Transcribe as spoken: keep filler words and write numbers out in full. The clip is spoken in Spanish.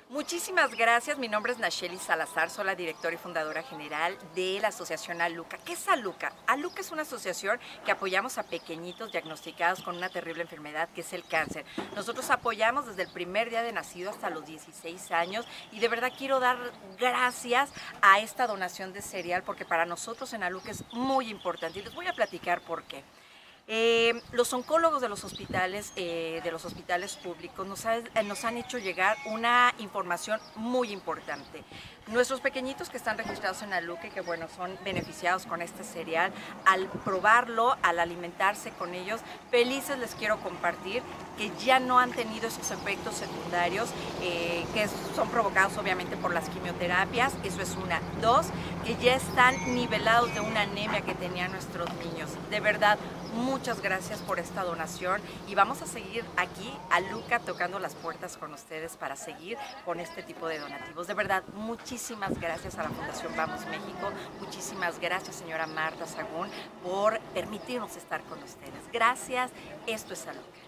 Muchísimas gracias. Mi nombre es Nacheli Salazar, soy la directora y fundadora general de la asociación Aluca. ¿Qué es Aluca? Aluca es una asociación que apoyamos a pequeñitos diagnosticados con una terrible enfermedad que es el cáncer. Nosotros apoyamos desde el primer día de nacido hasta los dieciséis años y de verdad quiero dar gracias a esta donación de cereal porque para nosotros en Aluca es muy importante y les voy a platicar por qué. Eh, los oncólogos de los hospitales, eh, de los hospitales públicos nos, ha, eh, nos han hecho llegar una información muy importante. Nuestros pequeñitos que están registrados en Aluca y que bueno, son beneficiados con este cereal, al probarlo, al alimentarse con ellos, felices les quiero compartir que ya no han tenido esos efectos secundarios eh, que son provocados obviamente por las quimioterapias, eso es una. Dos, que ya están nivelados de una anemia que tenían nuestros niños. De verdad, muchas gracias por esta donación y vamos a seguir aquí, Aluca, tocando las puertas con ustedes para seguir con este tipo de donativos. De verdad, muchísimas gracias a la Fundación Vamos México, muchísimas gracias señora Marta Sagún por permitirnos estar con ustedes. Gracias, esto es Aluca.